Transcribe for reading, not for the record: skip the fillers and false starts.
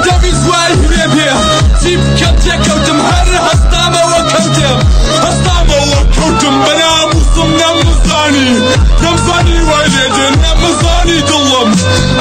دەبی زوای هوێ پێ چی بکەم تێکەوتم هەر هەستامەوە کەوتم هەستامەوە کەوتم بەناموسم نەمزانی وای لێدێ نەمزانی دڵم